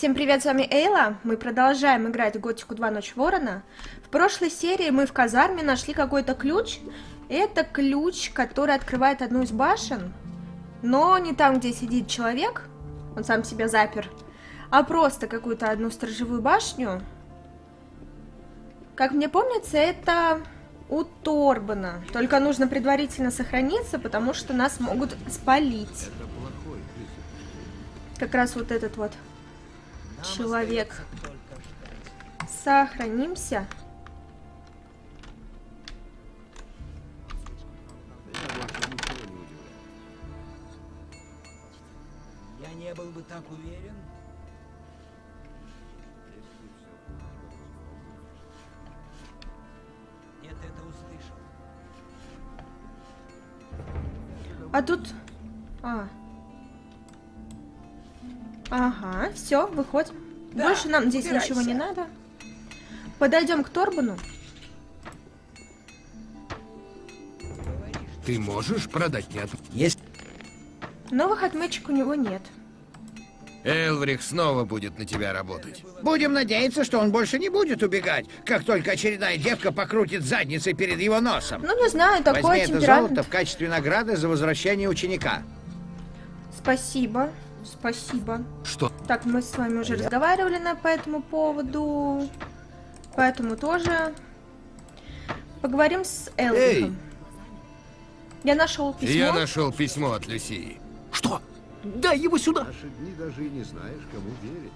Всем привет, с вами Эйла. Мы продолжаем играть в Готику 2 Ночь Ворона. В прошлой серии мы в казарме нашли какой-то ключ. Это ключ, который открывает одну из башен, но не там, где сидит человек, он сам себя запер, а просто какую-то одну сторожевую башню. Как мне помнится, это у Торбана. Только нужно предварительно сохраниться, потому что нас могут спалить. Как раз вот этот вот человек. Сохранимся. Я не был бы так уверен. Нет, это услышал. А тут... Ага, все, выходим. Да, Больше нам здесь убирайся. ничего не надо. Подойдем к Торбану. Ты можешь продать мне Есть. Новых отметчик у него нет. Элврих снова будет на тебя работать. Будем надеяться, что он больше не будет убегать, как только очередная девка покрутит задницей перед его носом. Ну, не знаю, такой Возьми это темперамент. золото в качестве награды за возвращение ученика. Спасибо, спасибо. Что? Так, мы с вами уже разговаривали по этому поводу. Поэтому тоже поговорим с Элврихом. Я нашел письмо. Я нашел письмо от Люсии. Что? Дай его сюда! Наши дни даже и не знаешь, кому верить.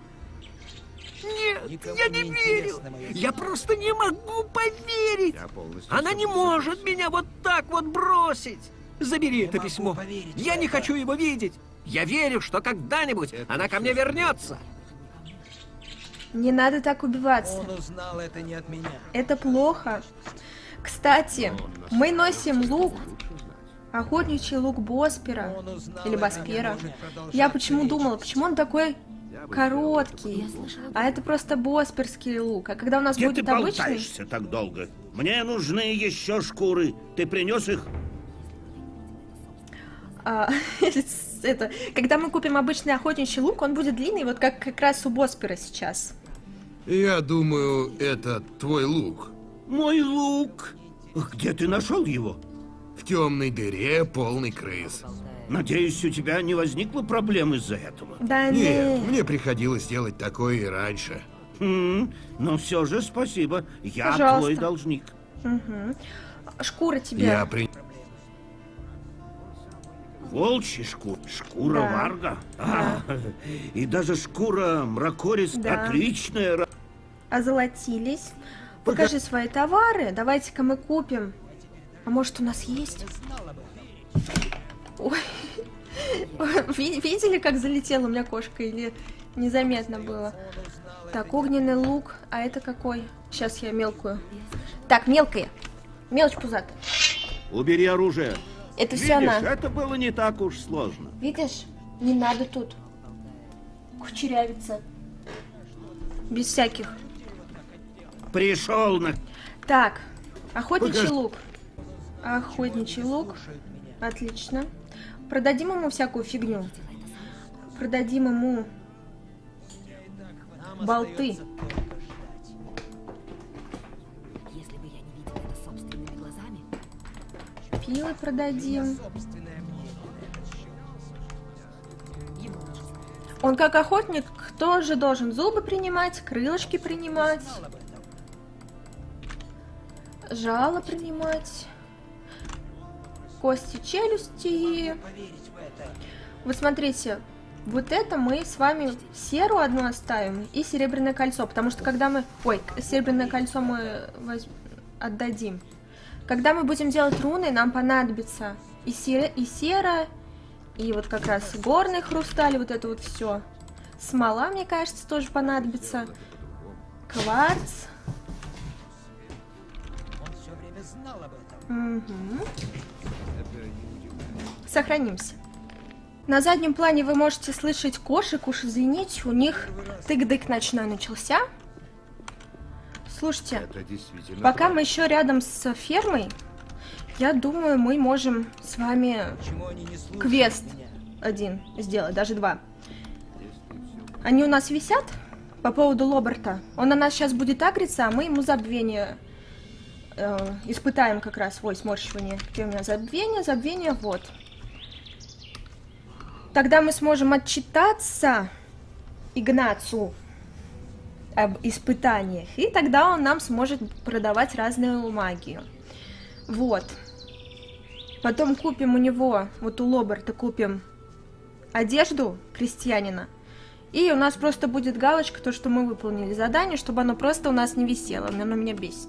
Нет, Никому я не не верю! интересно моё Я просто не могу поверить! Я полностью Она не согласен. может меня вот так вот бросить! Забери это могу письмо! поверить в Я не это. хочу его видеть! Я верю, что когда-нибудь она ко мне вернется! Не надо так убиваться. Он узнал это не от меня. Это плохо. Кстати, мы носим лук. Охотничий лук Боспера. Он узнал Или это, Боспера. не может продолжать Я почему речь. думала, почему он такой короткий? А это просто босперский лук. А когда у нас Где ты будет обычный... болтаешься так долго? Мне нужны еще шкуры. Ты принес их? Это, когда мы купим обычный охотничий лук, он будет длинный, вот как раз у Боспера сейчас. Я думаю, это твой лук. Мой лук. Где ты нашел его? В темной дыре, полный крыс. Надеюсь, у тебя не возникло проблем из-за этого. Да Нет, не. мне приходилось делать такое и раньше. Но все же спасибо. Я Пожалуйста. твой должник. Шкура тебе. Я при... Волчья шкура. Шкура Да. варга. И даже шкура мракорис. Да. Отличная. Озолотились. Покажи свои товары. Давайте-ка мы купим. А может, у нас есть? Ой. Видели, как залетела у меня кошка? Или незаметно было? Так, огненный лук. А это какой? Сейчас я мелкую. Так, мелкая. Мелочь пузатая. Убери оружие. Это все Видишь, она. это было не так уж сложно. Видишь? Не надо тут кучерявиться. Без всяких. Пришел на... Так, охотничий Покажи. лук. Охотничий лук. Отлично. Продадим ему всякую фигню. Продадим ему болты. Если бы я не видела это собственными глазами, Пилы продадим. Он как охотник тоже должен зубы принимать, крылышки принимать, жало принимать, кости челюсти. Вот смотрите, вот это мы с вами серу одну оставим и серебряное кольцо, потому что когда мы... Ой, серебряное кольцо мы отдадим. Когда мы будем делать руны, нам понадобится и сера, и вот как раз горный хрусталь, вот это вот все. Смола, мне кажется, тоже понадобится. Кварц. Он все время знал об этом. Угу. Сохранимся. На заднем плане вы можете слышать кошек, уж извините, у них тык-дык ночной начался. Слушайте, Это действительно пока правда. мы еще рядом с фермой, я думаю, мы можем с вами Почему они не слушают квест меня? один сделать, даже два. Они у нас висят по поводу Лоберта. Он на нас сейчас будет агриться, а мы ему забвение испытаем как раз. Ой, сморщивание. Где у меня забвение? Забвение, вот. Тогда мы сможем отчитаться Игнацу об испытаниях. И тогда он нам сможет продавать разную магию. Вот. Потом купим у него, вот у Лоберта купим одежду крестьянина. И у нас просто будет галочка, то, что мы выполнили задание, чтобы оно просто у нас не висело. Оно меня бесит.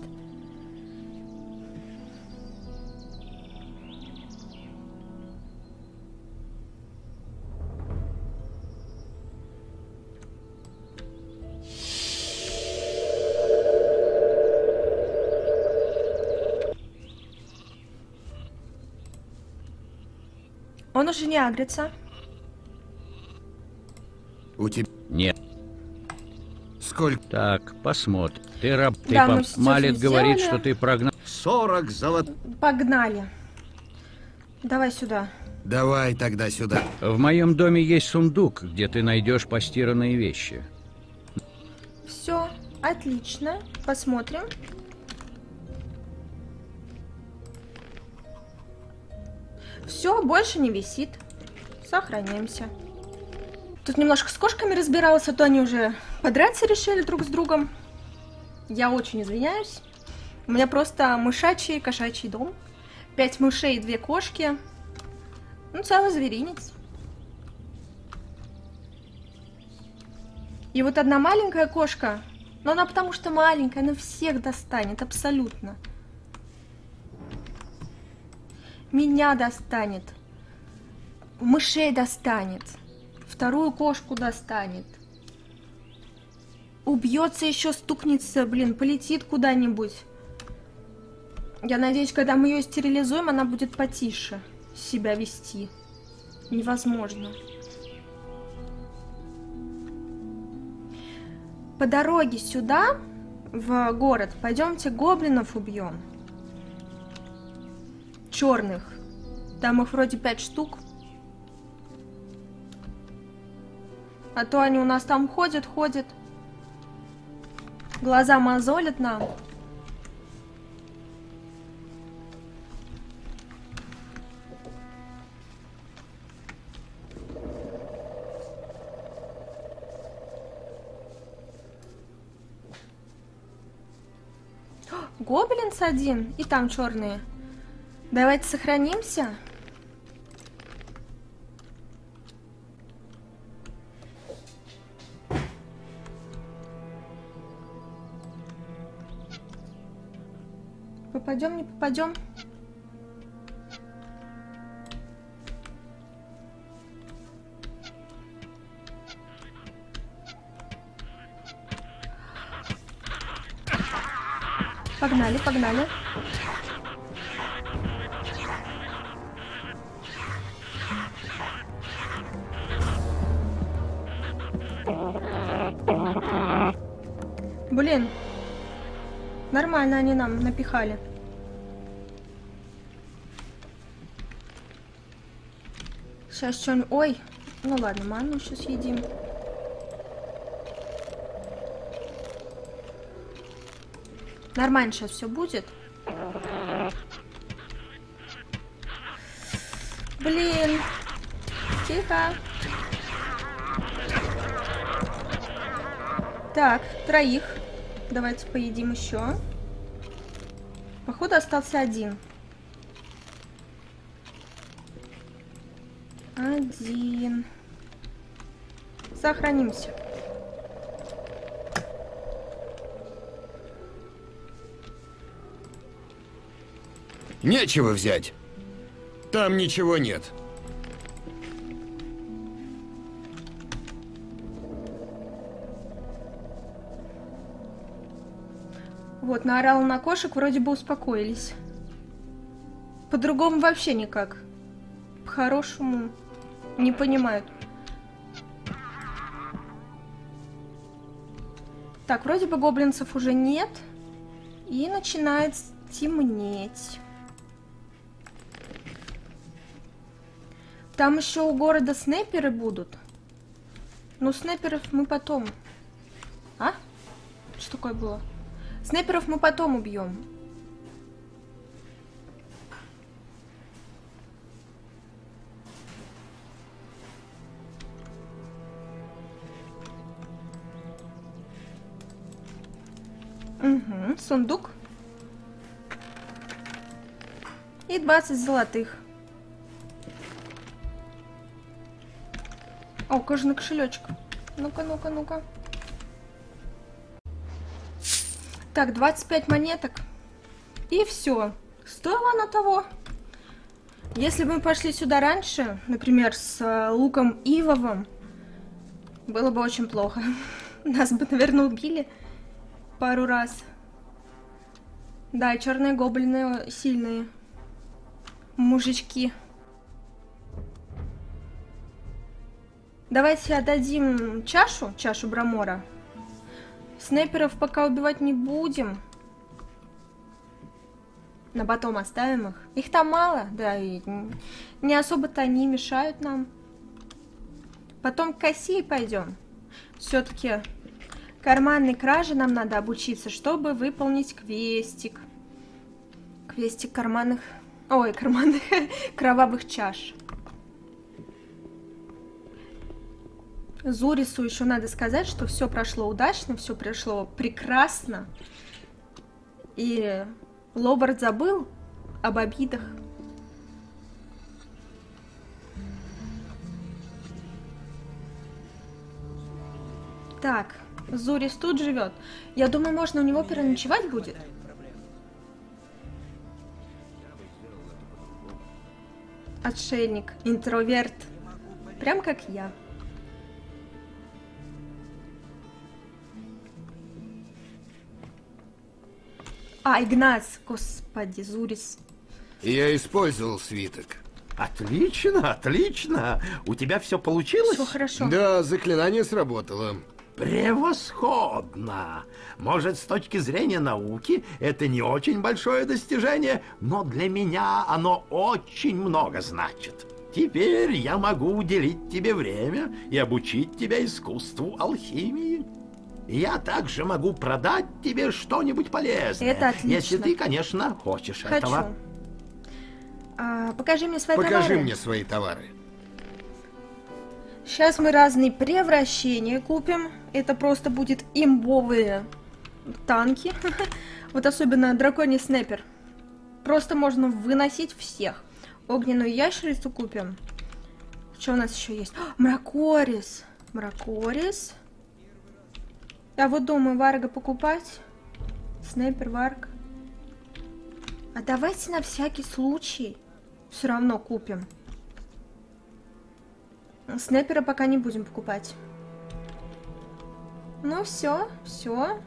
Он уже не агрится. У тебя... Нет. Сколько? Так, посмотрим. Ты раб, ты Да, мы всё Малит говорит, сделали. что ты прогнал. 40 золотых. Погнали. Давай сюда. Давай тогда сюда. В моем доме есть сундук, где ты найдешь постиранные вещи. Все, отлично. Посмотрим. Все, больше не висит. Сохраняемся. Тут немножко с кошками разбиралась, а то они уже подраться решили друг с другом. Я очень извиняюсь. У меня просто мышачий, кошачий дом. 5 мышей и 2 кошки. Ну, целый зверинец. И вот одна маленькая кошка, но она потому что маленькая, она всех достанет, абсолютно. Меня достанет. Мышей достанет. Вторую кошку достанет. Убьется еще, стукнется, блин, полетит куда-нибудь. Я надеюсь, когда мы ее стерилизуем, она будет потише себя вести. Невозможно. По дороге сюда, в город, пойдемте гоблинов убьем. Черных. Там их вроде 5 штук. А то они у нас там ходят. Глаза мозолят нам. Гоблинс один, и там черные. Давайте сохранимся. Попадем, не попадем. Погнали, погнали. Блин. Нормально они нам напихали. Сейчас что-нибудь... Ой. Ну ладно, манну сейчас едим. Нормально сейчас все будет. Блин. Тихо. Так, 3. Давайте поедим еще. Походу остался 1. 1. Сохранимся. Нечего взять. Там ничего нет. Вот, наорала на кошек, вроде бы успокоились. По-другому вообще никак. По-хорошему не понимают. Так, вроде бы гоблинцев уже нет. И начинает темнеть. Там еще у города снайперы будут. Ну, снайперов мы потом. А? Что такое было? Снайперов мы потом убьем. Угу, сундук. И 20 золотых. О, кожаный кошелечек. Ну-ка, ну-ка, ну-ка. Так, 25 монеток. И все. Стоило оно того. Если бы мы пошли сюда раньше, например, с луком ивовым, было бы очень плохо. Нас бы, наверное, убили пару раз. Да, черные гоблины сильные. Мужички. Давайте отдадим чашу Брамора. Снайперов пока убивать не будем. На потом оставим их. Их там мало, да, и не особо-то они мешают нам. Потом к Кассии пойдем. Все-таки карманной краже нам надо обучиться, чтобы выполнить квестик. Квестик карманных... Ой, карманных кровавых чаш. Зурису еще надо сказать, что все прошло удачно, все прошло прекрасно. И Лобард забыл об обидах. Так, Зурис тут живет. Я думаю, можно у него переночевать будет. Отшельник, интроверт. Прям как я. А, Игнас, господи, Зурис. Я использовал свиток. Отлично, отлично. У тебя все получилось? Все хорошо. Да, заклинание сработало. Превосходно! Может, с точки зрения науки это не очень большое достижение, но для меня оно очень много значит. Теперь я могу уделить тебе время и обучить тебя искусству алхимии. Я также могу продать тебе что-нибудь полезное. Это отлично. Если ты, конечно, хочешь этого. Покажи мне свои товары. Покажи мне свои товары. Сейчас мы разные превращения купим. Это просто будет имбовые танки. Вот особенно драконий снайпер. Просто можно выносить всех. Огненную ящерицу купим. Что у нас еще есть? Мракорис. Мракорис. Я вот думаю, варга покупать. Снайпер, варг. А давайте на всякий случай все равно купим. Снайпера пока не будем покупать. Ну все, все.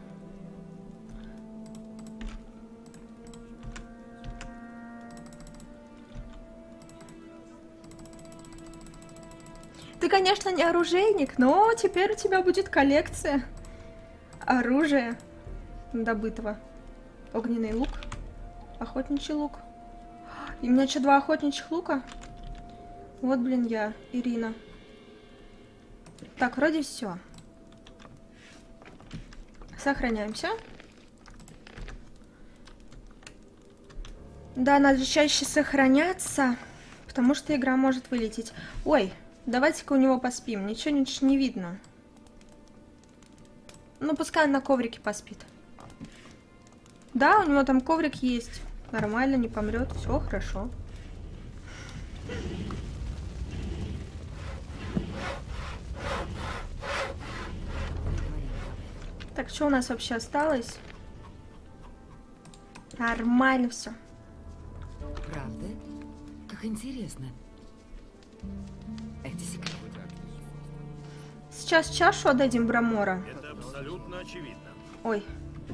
Ты, конечно, не оружейник, но теперь у тебя будет коллекция оружия добытого. Огненный лук, охотничий лук. И у меня что, 2 охотничьих лука? Вот, блин, я, Ирина. Так, вроде все. Сохраняемся. Да, надо чаще сохраняться, потому что игра может вылететь. Ой, давайте-ка у него поспим. Ничего не видно. Ну, пускай он на коврике поспит. Да, у него там коврик есть. Нормально, не помрет. Все хорошо. Так, что у нас вообще осталось? Нормально все. Правда? Как интересно. Это секрет. Сейчас чашу отдадим Брамора. Это абсолютно очевидно. Ой.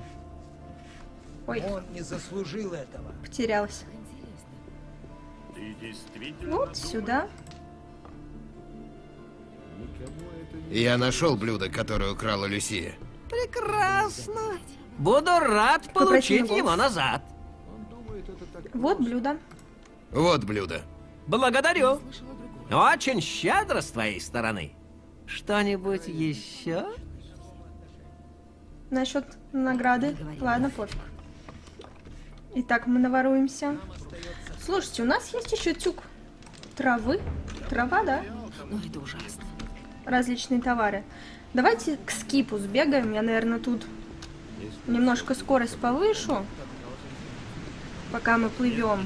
Ой, Он не заслужил этого. потерялась. Ты действительно... Вот сюда. Я нашел блюдо, которое украла Люсия. Прекрасно. Буду рад Попросим получить его. его назад. Вот блюдо. Вот блюдо. Благодарю. Очень щедро с твоей стороны. Что-нибудь еще? Насчет награды. Ладно, пофиг. Итак, мы наворуемся. Слушайте, у нас есть еще тюк травы. Трава, да? Ну, это ужасно. Различные товары. Давайте к скипу сбегаем. Я, наверное, тут немножко скорость повышу, пока мы плывем.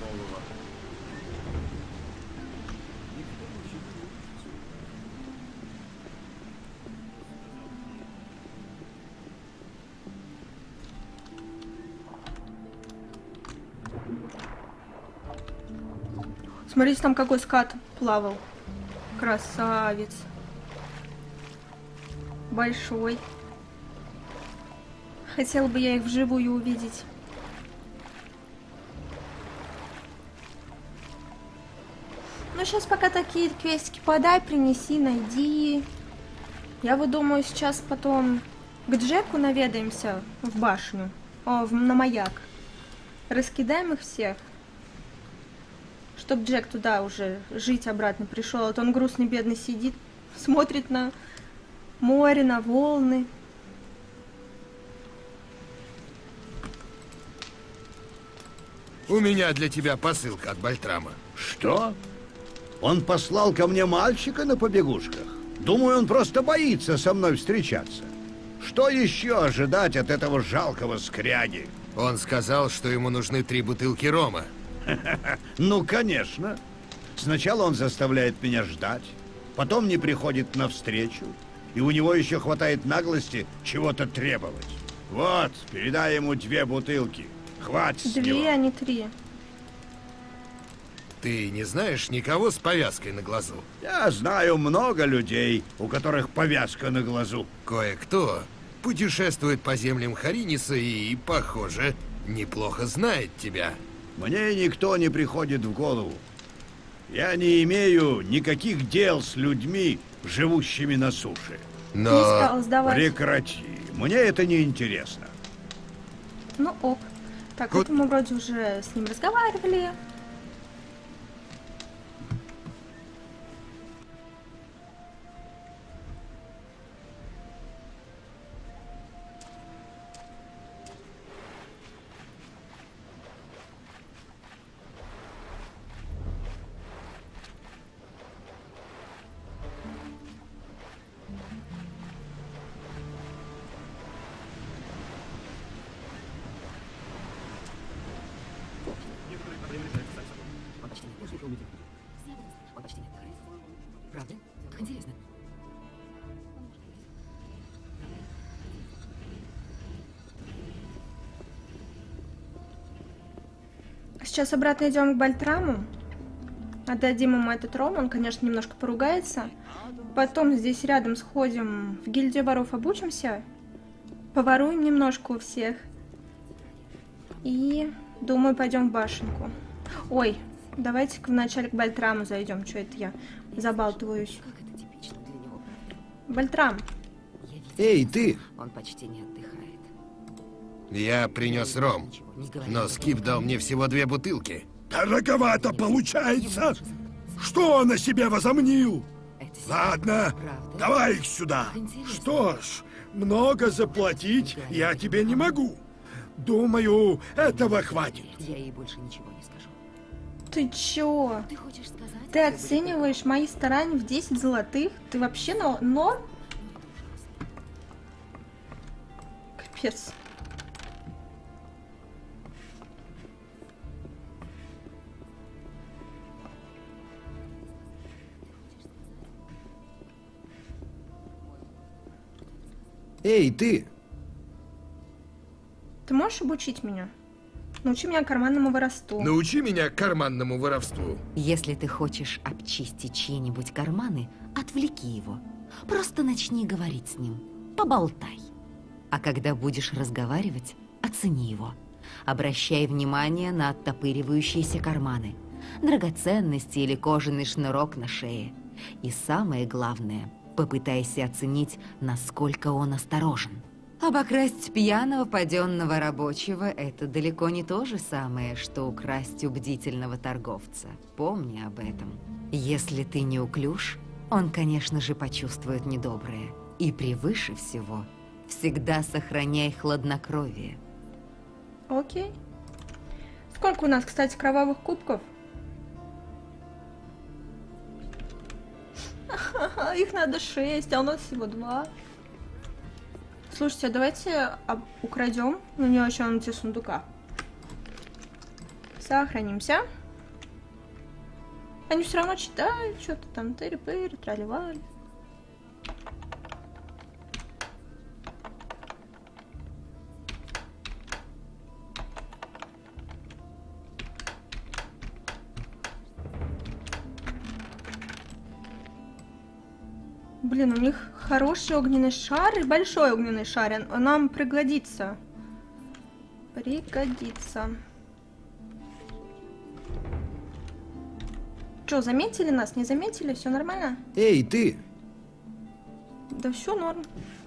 Смотрите, там какой скат плавал. Красавец. Большой. Хотела бы я их вживую увидеть. Ну, сейчас пока такие квестики подай, принеси, найди. Я вот думаю, сейчас потом к Джеку наведаемся в башню. На маяк. Раскидаем их всех. Чтоб Джек туда уже жить обратно пришел. А то он грустный, бедный сидит, смотрит на море, на волны. У меня для тебя посылка от Бальтрама. Что? Он послал ко мне мальчика на побегушках? Думаю, он просто боится со мной встречаться. Что еще ожидать от этого жалкого скряги? Он сказал, что ему нужны 3 бутылки рома. Ну, конечно. Сначала он заставляет меня ждать, потом не приходит навстречу, и у него еще хватает наглости чего-то требовать. Вот, передай ему 2 бутылки. Хватит с него. 2, а не 3. Ты не знаешь никого с повязкой на глазу? Я знаю много людей, у которых повязка на глазу. Кое-кто путешествует по землям Хариниса и, похоже, неплохо знает тебя. Мне никто не приходит в голову. Я не имею никаких дел с людьми, живущими на суше. Не стал сдавать. Прекрати. Мне это не интересно. Ну ок. Так, это мы вроде уже с ним разговаривали. Он почти не отдыхает. Правда? Как интересно. Сейчас обратно идем к Бальтраму. Отдадим ему этот ром. Он, конечно, немножко поругается. Потом здесь рядом сходим в гильдию воров, обучимся. Поворуем немножко у всех. И, думаю, пойдем в башенку. Ой, давайте-ка вначале к Бальтраму зайдем. Что это я забалтываюсь? Как это типично для него, правда? Бальтрам. Эй, ты! Он почти не отдыхает. Я принес ром, но Скип дал мне всего 2 бутылки. Дороговато получается. Что он о себе возомнил? Ладно, давай их сюда. Что ж, много заплатить я тебе не могу. Думаю, этого хватит. Я ей больше ничего не скажу. Ты чё? Ты хочешь сказать? Ты оцениваешь мои старания в 10 золотых? Ты вообще норм? Капец. Эй, ты! Ты можешь обучить меня? Научи меня карманному воровству. Научи меня карманному воровству. Если ты хочешь обчистить чьи-нибудь карманы, отвлеки его. Просто начни говорить с ним. Поболтай. А когда будешь разговаривать, оцени его. Обращай внимание на оттопыривающиеся карманы, драгоценности или кожаный шнурок на шее. И самое главное, попытайся оценить, насколько он осторожен. Обокрасть пьяного паденного рабочего – это далеко не то же самое, что украсть у бдительного торговца. Помни об этом. Если ты неуклюж, Он, конечно же, почувствует недоброе. И превыше всего, всегда сохраняй хладнокровие. Окей. Сколько у нас, кстати, кровавых кубков? Их надо 6, а у нас всего 2. Слушайте, а давайте украдем у нее еще на те сундука. Сохранимся. Они все равно читают, что-то там тыри-пыри, трали-вали. Блин, у них хороший огненный шар и большой огненный шар. Он нам пригодится. Пригодится. Что, заметили нас? Не заметили? Все нормально? Эй, ты! Да все норм.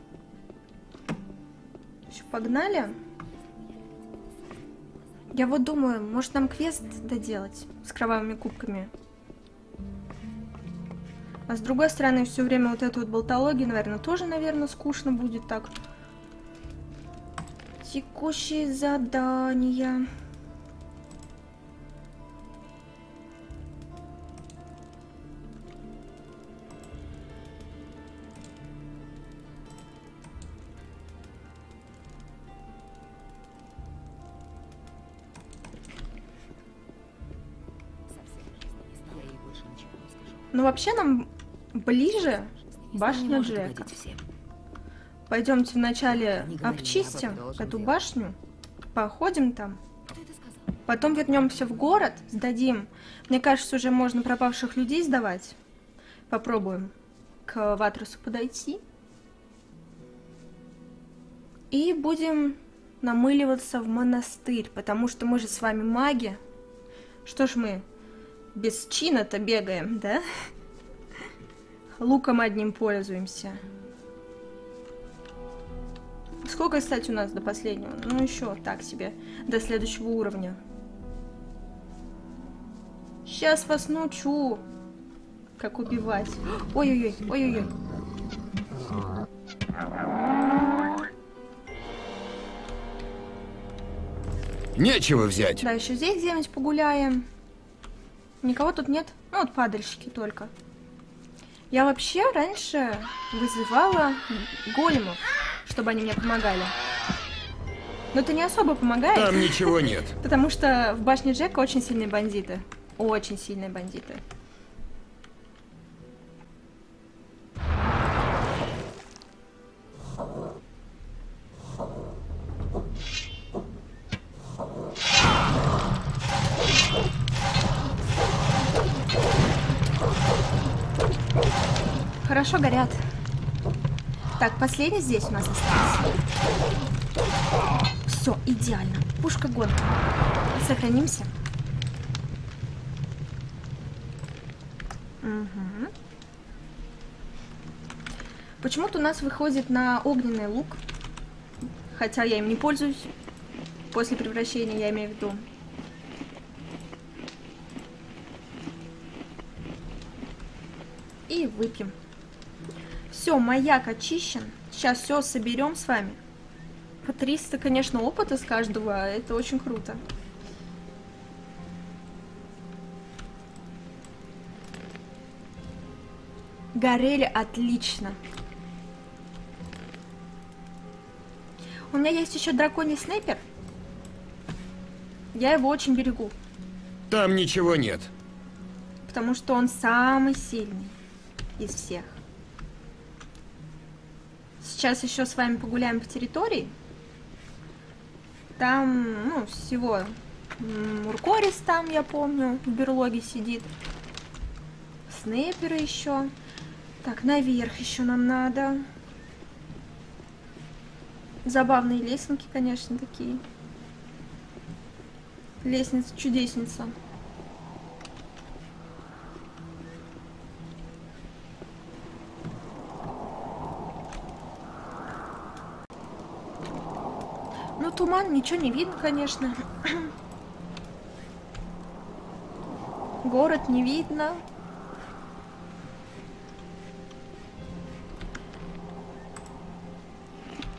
Все, погнали. Я вот думаю, может нам квест доделать с кровавыми кубками. А с другой стороны, все время вот эту вот болтологию, наверное, тоже, скучно будет так. Текущие задания. Ну, вообще нам ближе башня Джека. Пойдемте вначале обчистим эту башню, походим там. Потом вернемся в город, сдадим. Мне кажется, уже можно пропавших людей сдавать. Попробуем к Ватрусу подойти. И будем намыливаться в монастырь, потому что мы же с вами маги. Что ж мы без чина-то бегаем, да? Луком одним пользуемся. Сколько, кстати, у нас до последнего? Ну, еще так себе. До следующего уровня. Сейчас вас научу, как убивать. Ой-ой-ой, ой-ой-ой. Нечего взять. Да, еще здесь где-нибудь погуляем. Никого тут нет? Ну, вот падальщики только. Я вообще раньше вызывала големов, чтобы они мне помогали. Но это не особо помогает. Там ничего нет. Потому что в башне Джека очень сильные бандиты. Очень сильные бандиты. Хорошо горят. Так, последний здесь у нас остался. Все, идеально. Пушка гонка. Сохранимся. Угу. Почему-то у нас выходит на огненный лук. Хотя я им не пользуюсь. После превращения, я имею в виду. И выпьем. Все, маяк очищен. Сейчас все соберем с вами. По 300, конечно, опыта с каждого. Это очень круто. Горели отлично. У меня есть еще драконий снайпер. Я его очень берегу. Там ничего нет. Потому что он самый сильный из всех. Сейчас еще с вами погуляем по территории. Там, ну, всего Муркорис там, я помню, в берлоге сидит. Снайперы еще. Так, наверх еще нам надо. Забавные лесенки, конечно, такие. Лестница-чудесница. Ну, туман, ничего не видно, конечно. Город не видно.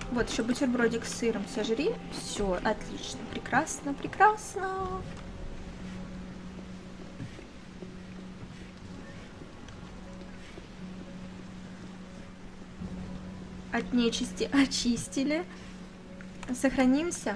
Вот, еще бутербродик с сыром сожри. Все, отлично, прекрасно, прекрасно. От нечисти очистили. Сохранимся.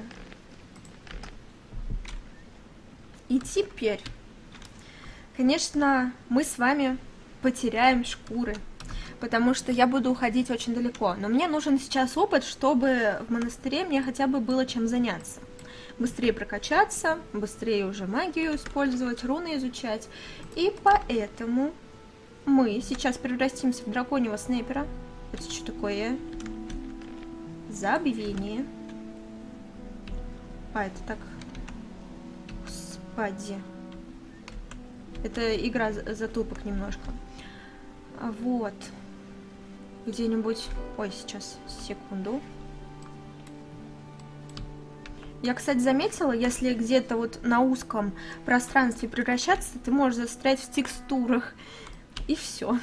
И теперь, конечно, мы с вами потеряем шкуры, потому что я буду уходить очень далеко. Но мне нужен сейчас опыт, чтобы в монастыре мне хотя бы было чем заняться. Быстрее прокачаться, быстрее уже магию использовать, руны изучать. И поэтому мы сейчас превратимся в драконьего снайпера. Это что такое? Забвение. А, это так... Господи. Это игра затупок немножко. Вот. Где-нибудь... Ой, сейчас, секунду. Я, кстати, заметила, если где-то вот на узком пространстве превращаться, ты можешь застрять в текстурах. И все.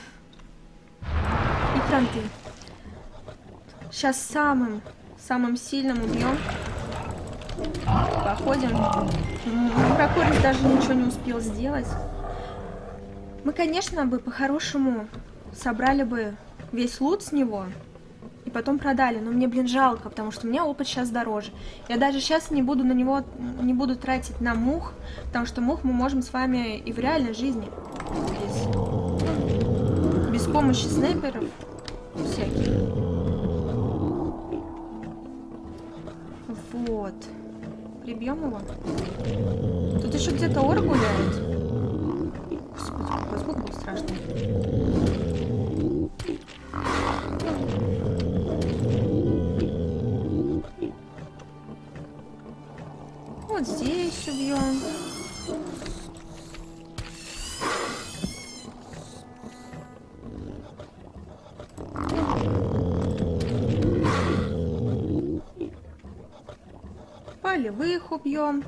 И кранты. Сейчас самым сильным убьем. Походим. Прокурис даже ничего не успел сделать. Мы, конечно, бы по-хорошему собрали бы весь лут с него и потом продали. Но мне, блин, жалко, потому что у меня опыт сейчас дороже. Я даже сейчас не буду на него тратить на мух, потому что мух мы можем с вами и в реальной жизни. Без помощи снайперов всяких. Вот. Прибьем его. Тут еще где-то ор гуляет. Господи, какой звук был страшный. Вот здесь убьем. Полевых убьем.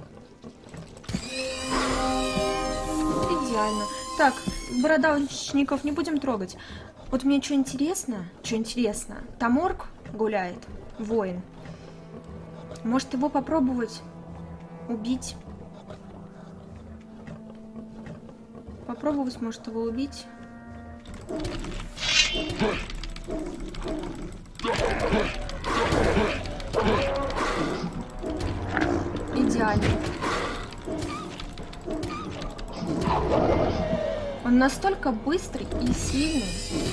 Идеально. Так, бородавочников не будем трогать. Вот мне что интересно? Там орк гуляет, воин. Может его попробовать убить? Попробовать, может, его убить? Идеально. Он настолько быстрый и сильный.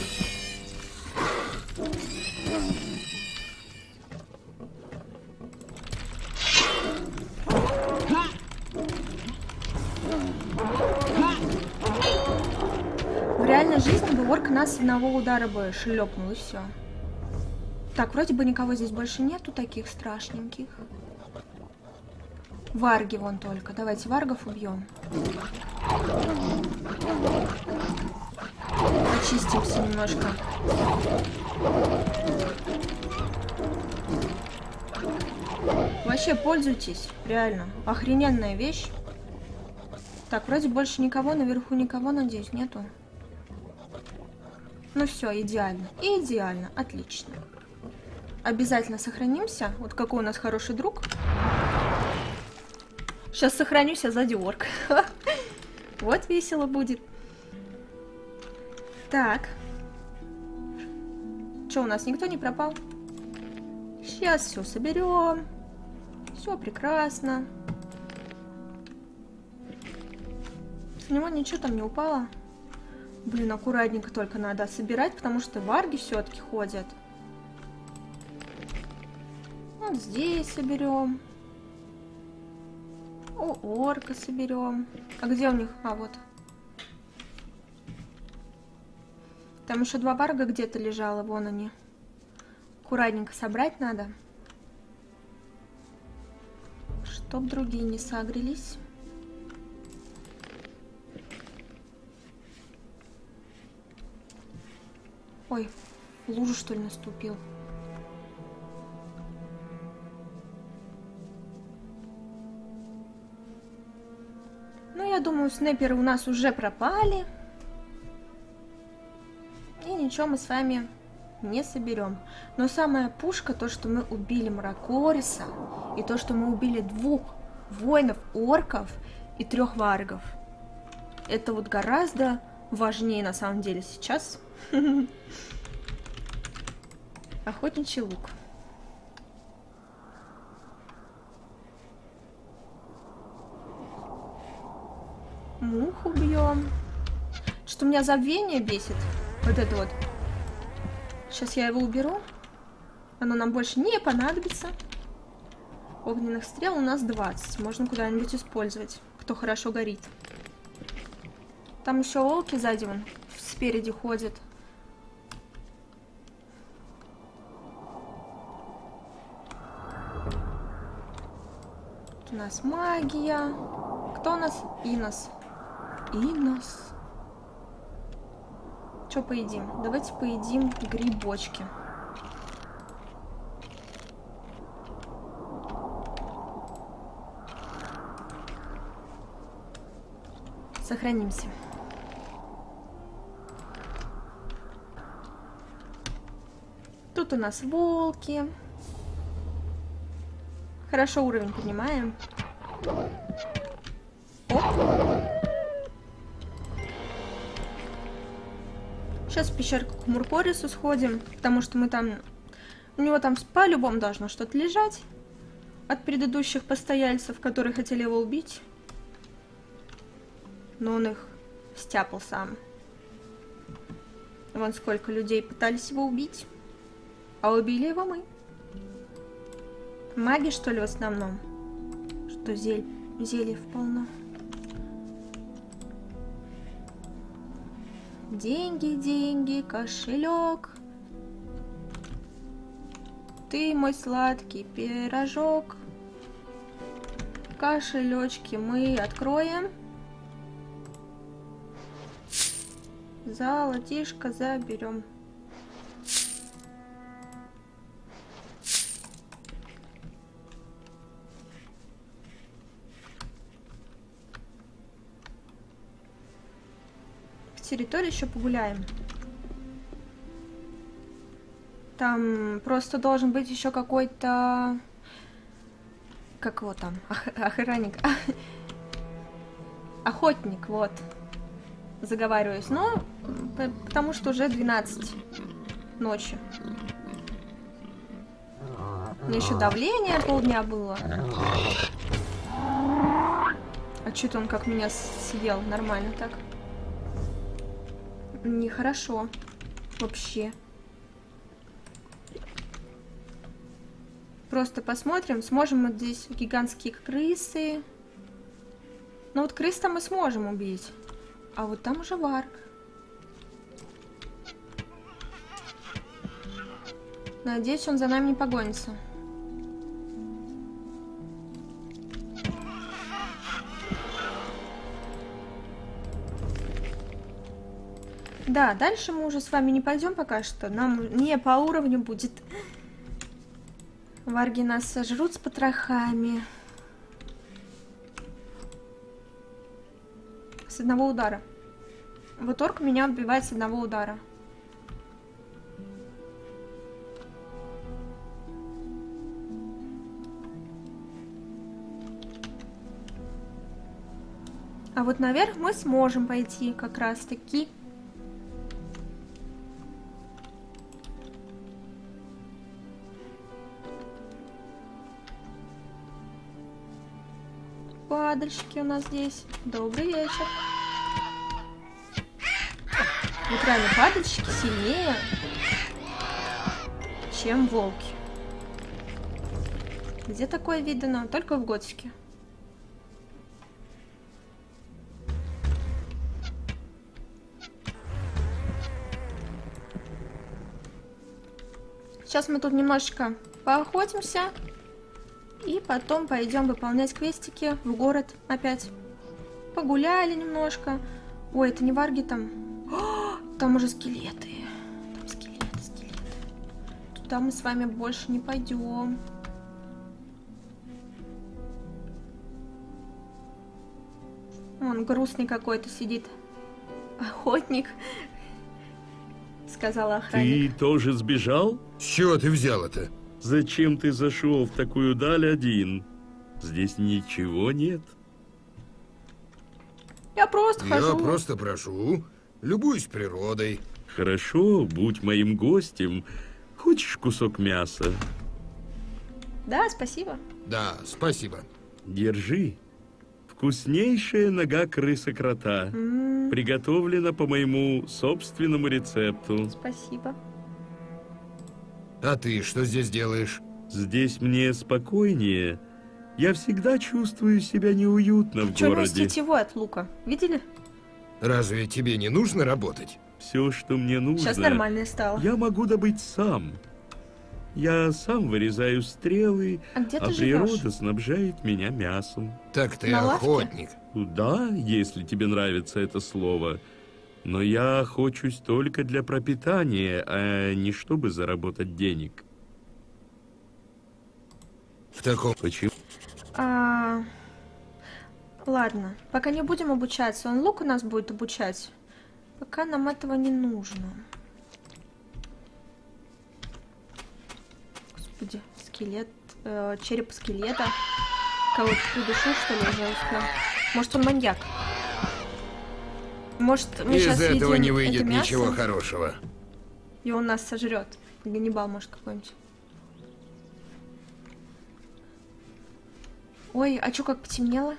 В реальной жизни бы орк нас с одного удара бы шлепнул, и все. Так, вроде бы никого здесь больше нету таких страшненьких. Варги вон только. Давайте варгов убьем. Очистимся немножко. Вообще пользуйтесь. Реально. Охрененная вещь. Так, вроде больше никого. Наверху никого, надеюсь, нету. Ну все, идеально. Идеально. Отлично. Обязательно сохранимся. Вот какой у нас хороший друг. Сейчас сохранюсь, а сзади орк. Вот весело будет. Так. Что, у нас никто не пропал? Сейчас все соберем. Все прекрасно. С него ничего там не упало. Блин, аккуратненько только надо собирать, потому что варги все-таки ходят. Вот здесь соберем. У орка соберем. А где у них? А, вот. Там еще 2 варга где-то лежало. Вон они. Аккуратненько собрать надо. Чтоб другие не сагрились. Ой, в лужу, что ли, наступил. Ну, я думаю, снайперы у нас уже пропали. И ничего, мы с вами не соберем. Но самая пушка, то, что мы убили Мракориса, и то, что мы убили 2 воинов-орков и 3 варгов. Это вот гораздо важнее на самом деле сейчас. Охотничий лук. Мух убьем. Что меня забвение бесит. Вот это вот. Сейчас я его уберу. Оно нам больше не понадобится. Огненных стрел у нас 20. Можно куда-нибудь использовать, кто хорошо горит. Там еще волки сзади вон спереди ходят. Тут у нас магия. Кто у нас? Инос. Инос. Что поедим? Давайте поедим грибочки. Сохранимся. Тут у нас волки. Хорошо уровень поднимаем. Оп. Сейчас в пещерку к Мракорису сходим, потому что мы там... У него там по-любому должно что-то лежать от предыдущих постояльцев, которые хотели его убить. Но он их стяпал сам. Вон сколько людей пытались его убить. А убили его мы. Маги, что ли, в основном? Что зельев полно. Деньги, деньги, кошелек. Ты мой сладкий пирожок. Кошелечки мы откроем. Золотишко заберем. В территории еще погуляем. Там просто должен быть еще какой-то... Как его там? Охранник. Охотник, вот. Заговариваюсь. Но потому что уже 12 ночи. У меня еще давление полдня было. А что-то он как меня съел. Нормально так. Нехорошо. Вообще. Просто посмотрим, сможем мы здесь гигантские крысы. Ну вот крыс-то мы сможем убить. А вот там уже варг. Надеюсь, он за нами не погонится. Да, дальше мы уже с вами не пойдем пока что. Нам не по уровню будет. Варги нас сожрут с потрохами. С одного удара. Вот орк меня убивает с одного удара. А вот наверх мы сможем пойти как раз таки. Падальщики у нас здесь. Добрый вечер. Вот реально падальщики сильнее, чем волки. Где такое видано? Только в готике. Сейчас мы тут немножечко поохотимся. И потом пойдем выполнять квестики в город опять. Погуляли немножко. Ой, это не варги там. О, там уже скелеты. Там скелеты. Туда мы с вами больше не пойдем. Он грустный какой-то сидит. Охотник. С сказала охранник. Ты тоже сбежал? С чего ты взял это? Зачем ты зашел в такую даль один? Здесь ничего нет. Я просто хожу. Я просто прошу. Любуюсь природой. Хорошо, будь моим гостем. Хочешь кусок мяса? Да, спасибо. Да, спасибо. Держи. Вкуснейшая нога крысы-крота. Приготовлена по моему собственному рецепту. Спасибо. А ты что здесь делаешь? Здесь мне спокойнее. Я всегда чувствую себя неуютно в Чё городе. сетевой от лука? Видели? Разве тебе не нужно работать? Все, что мне нужно, Сейчас нормально стало. я могу добыть сам. Я сам вырезаю стрелы, А где ты природа живешь? снабжает меня мясом. Так ты На лавке? охотник. Да, если тебе нравится это слово. Но я охочусь только для пропитания, а не чтобы заработать денег. В таком... Почему? Ладно, пока не будем обучаться. Он лук у нас будет обучать. Пока нам этого не нужно. Господи, скелет, череп скелета. Кого-то придушил, что ли, уже успел? Может, он маньяк? Может, мы Из сейчас этого съедим не выйдет это мясо, ничего хорошего. и он нас сожрет. Ганнибал, может, какой-нибудь. Ой, а чё, как потемнело?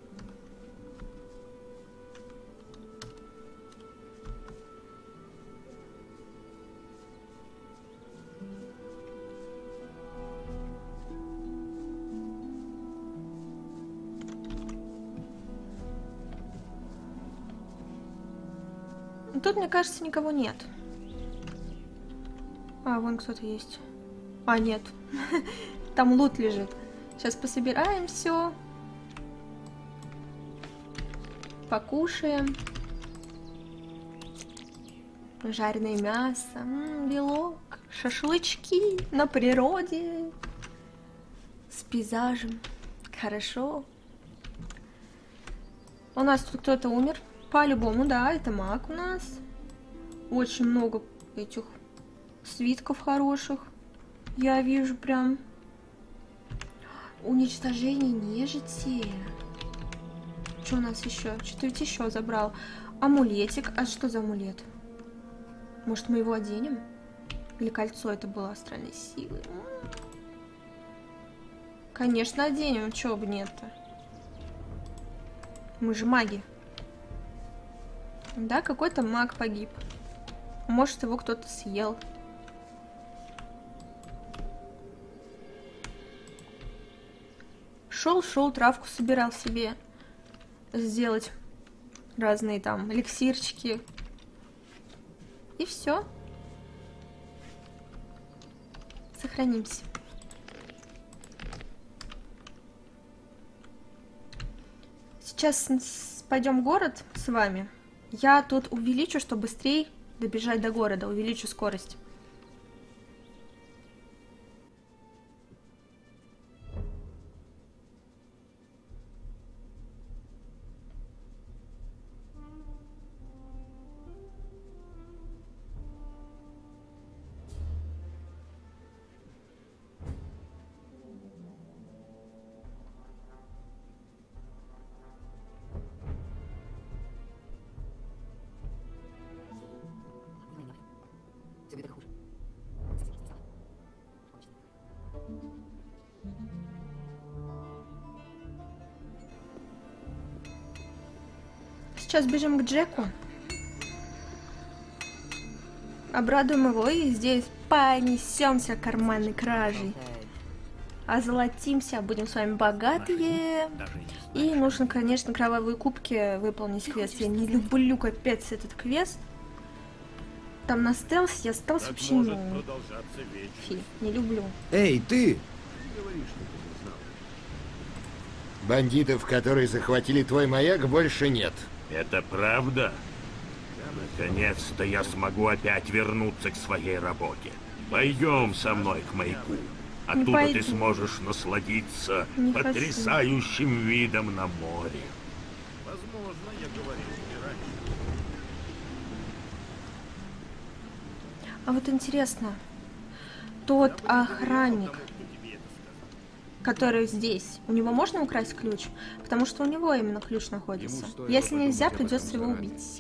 Тут, мне кажется, никого нет. А, вон кто-то есть. А, нет. Там лут лежит. Сейчас пособираем все. Покушаем. Жареное мясо. Белок. Шашлычки на природе. С пейзажем. Хорошо. У нас тут кто-то умер. По-любому, да, это маг у нас. Очень много этих свитков хороших. Я вижу прям. Уничтожение нежити. Что у нас еще? Что-то ведь еще забрал. Амулетик. А что за амулет? Может, мы его оденем? Или кольцо это было астральной силы? Конечно, оденем. Чего бы нет-то? Мы же маги. Да, какой-то маг погиб. Может, его кто-то съел. Шел, травку собирал себе сделать разные там эликсирчики. И все. Сохранимся. Сейчас пойдем в город с вами. Я тут увеличу, чтобы быстрее добежать до города. Увеличу скорость. Сейчас бежим к Джеку. Обрадуем его и здесь понесемся карманной кражей. Озолотимся, будем с вами богатые. И нужно, конечно, кровавые кубки выполнить квест. Я не люблю капец этот квест. Там на стелс, я стелс вообще не люблю. Эй, ты! Бандитов, которые захватили твой маяк, больше нет. Это правда? Наконец-то я смогу опять вернуться к своей работе. Пойдем со мной к маяку. Оттуда ты сможешь насладиться потрясающим видом на море. Возможно, я говорил не раньше. А вот интересно, тот охранник, который здесь, у него можно украсть ключ? Потому что у него именно ключ находится. Если нельзя, придется его убить.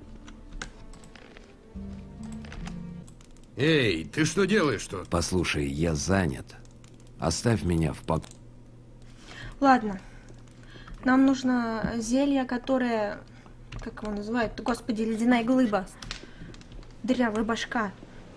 Эй, ты что делаешь-то? Послушай, я занят. Оставь меня в покое. Ладно. Нам нужно зелье, которое... Как его называют? Господи, ледяная глыба. Дырявая башка.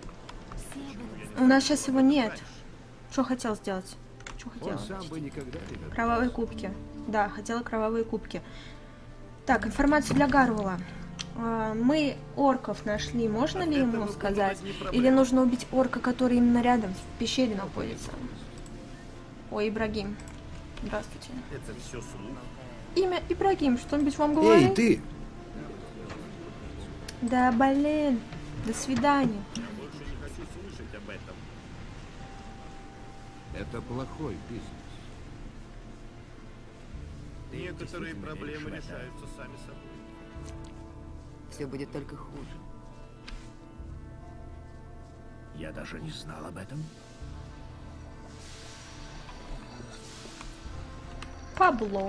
У нас сейчас его нет. Что хотел сделать? Что хотела? Кровавые кубки. Да, хотела кровавые кубки. Так, информация для Гарвела. Мы орков нашли. Можно ли ему сказать? Или нужно убить орка, который именно рядом в пещере находится? Ой, Ибрагим. Здравствуйте. Это все слух. Имя Ибрагим. Что-нибудь вам говорит? Эй, ты! Да, блин. До свидания. Это плохой бизнес. Некоторые проблемы решаются сами собой. Все будет только хуже. Я даже не знал об этом. Пабло.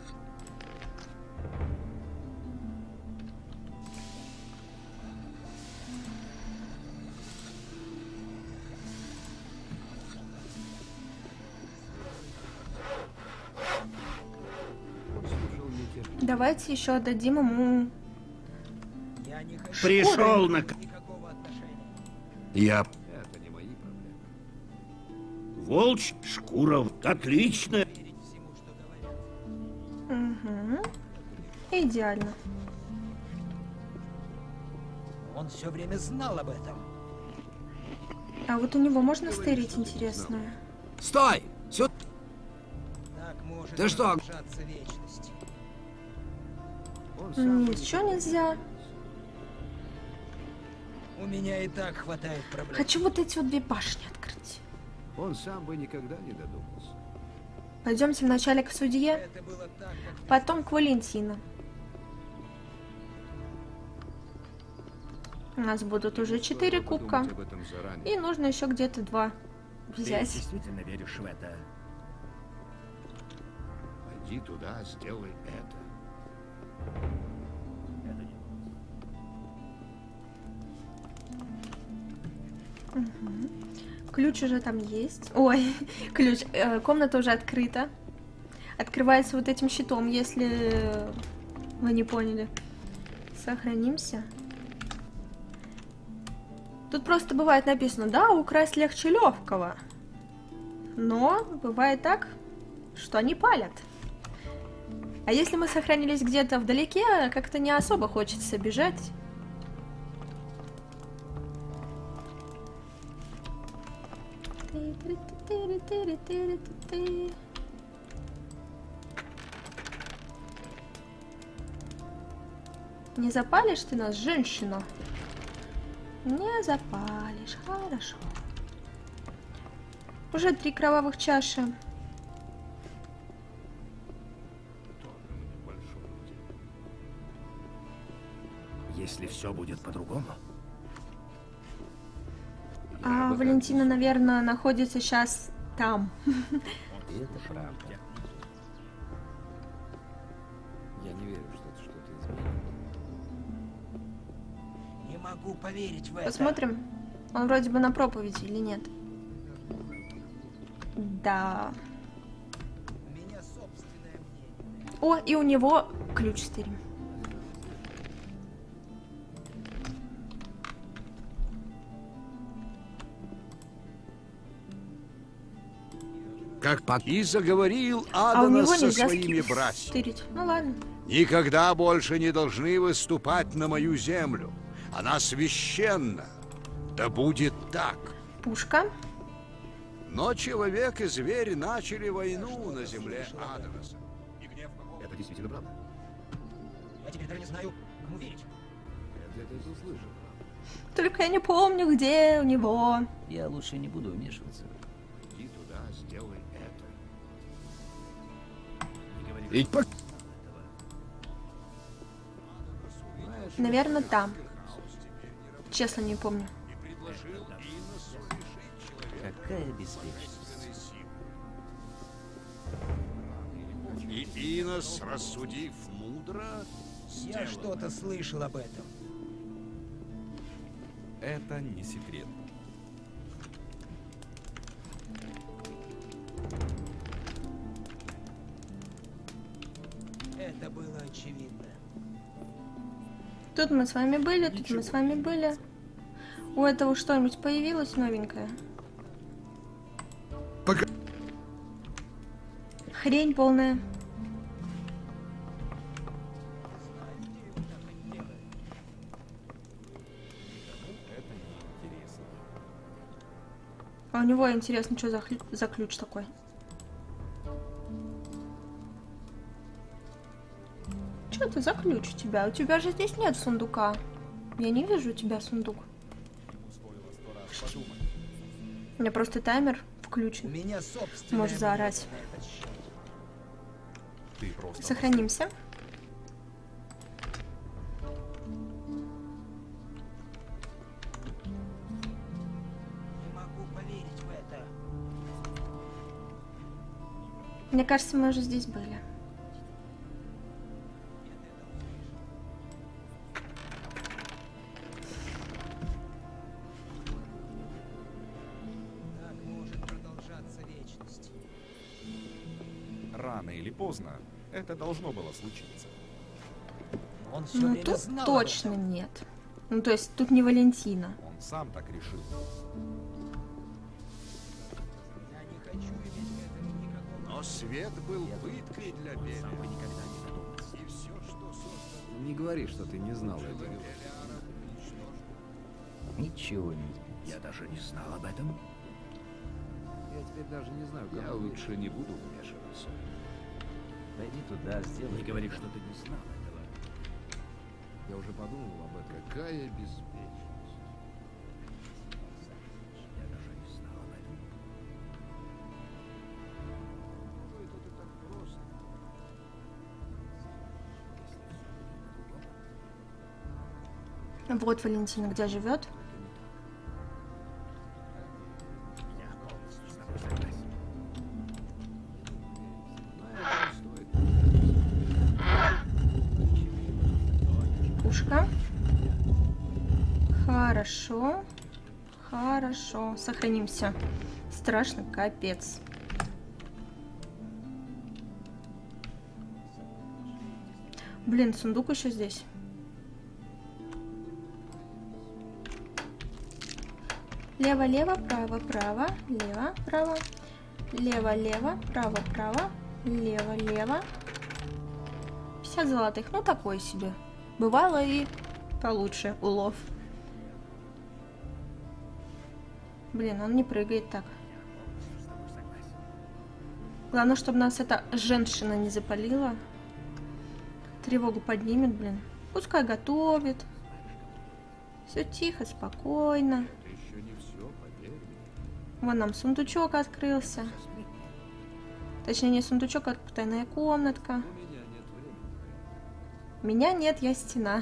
Давайте еще отдадим ему. Пришел на... Я... Это не мои проблемы. Волчь, шкура, отлично. Угу. Идеально. Он все время знал об этом. А вот у него можно стырить, интересно? Стой! Сюда! Так может Ты что? продолжаться вечность. Ничего нельзя. У меня и так хватает проблем. Хочу вот эти вот две башни открыть. Он сам бы никогда не додумался. Пойдемте вначале к судье, потом к Валентину. У нас будут уже 4 кубка. И нужно еще где-то 2 взять. Ты действительно веришь в это? Пойди туда, сделай это. Угу. Ключ уже там есть. Ой, ключ. Комната уже открыта. Открывается вот этим щитом, если вы не поняли. Сохранимся. Тут просто бывает написано, да, украсть легче легкого. Но бывает так, что они палят. А если мы сохранились где-то вдалеке, как-то не особо хочется бежать. Не запалишь ты нас, женщина? Не запалишь, хорошо. Уже 3 кровавых чаши. Если все будет по-другому. А Валентина, наверное, находится сейчас там. Это правда. Я не верю, что это что-то изменит. Не могу поверить в это. Посмотрим. Он вроде бы на проповеди или нет. Да. У меня собственное мнение. О, и у него ключ стырим. Как И заговорил А у него Аданас со нельзя своими братьями. стырить. Ну ладно. Никогда больше не должны выступать на мою землю. Она священна. Да будет так. Пушка. Но человек и зверь начали войну на земле Аданаса. Это действительно правда. Я теперь даже не знаю, кому верить. Я где-то это услышал. Только я не помню, где у него. Я лучше не буду вмешиваться. Иди туда, сделай это. Ведь по... Наверное, там. Честно, не помню. Какая беспечность. И Инос, рассудив мудро, Я что-то слышал об этом. Это не секрет. Это было очевидно. Тут мы с вами были, тут мы с вами были. У этого что-нибудь появилось новенькое? Пока... Хрень полная. А у него интересно, что за ключ такой? Что это за ключ у тебя? У тебя же здесь нет сундука. Я не вижу у тебя сундук. У меня просто таймер включен. Можешь заорать. Сохранимся. Мне кажется, мы уже здесь были. Рано или поздно это должно было случиться. Он все Ну время тут знал точно нет. Ну то есть тут не Валентина. Он сам так решил. Но свет был пыткой для Белли. И все, что создал... Не говори, что ты не знал этого. Ничего не изменится. Я даже не знал об этом. Я теперь даже не знаю, как... Я лучше не буду вмешиваться. Пойди туда, сделай. Не говори, что ты не знал этого. Я уже подумал об этом. Какая беспечность. Я даже не знал об этом. Ну, это ты так просто. Вот Валентина где живет. Пушка. Хорошо. Хорошо. Сохранимся. Страшно, капец. Блин, сундук еще здесь. Лево, лево, право, право, лево, право, лево, лево, право, право, лево, лево. 50 золотых, ну такой себе. Бывало и получше улов. Блин, он не прыгает так. Главное, чтобы нас эта женщина не запалила. Тревогу поднимет, блин. Пускай готовит. Все тихо, спокойно. Вон нам сундучок открылся. Точнее, не сундучок, а потайная комнатка. Меня нет, я стена.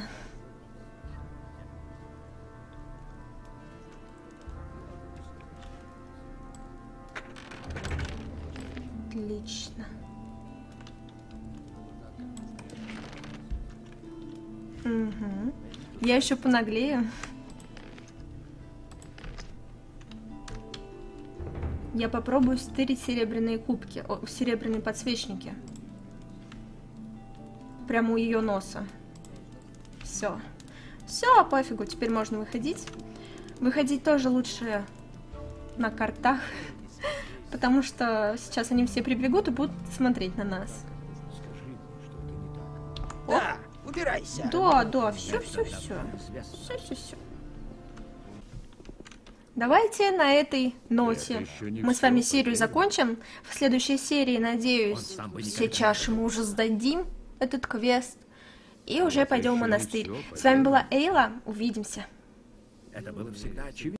Отлично. Угу. Я еще понаглею. Я попробую стырить серебряные кубки, серебряные подсвечники. Прямо у ее носа. Все. Все, пофигу, теперь можно выходить. Выходить тоже лучше на картах. Потому что сейчас они все прибегут и будут смотреть на нас. Да, убирайся. Да, все. Давайте на этой ноте мы с вами серию закончим. В следующей серии, надеюсь, все чаши мы уже сдадим, этот квест. И уже пойдем в монастырь. С вами была Эйла. Увидимся. Это было всегда очевидно.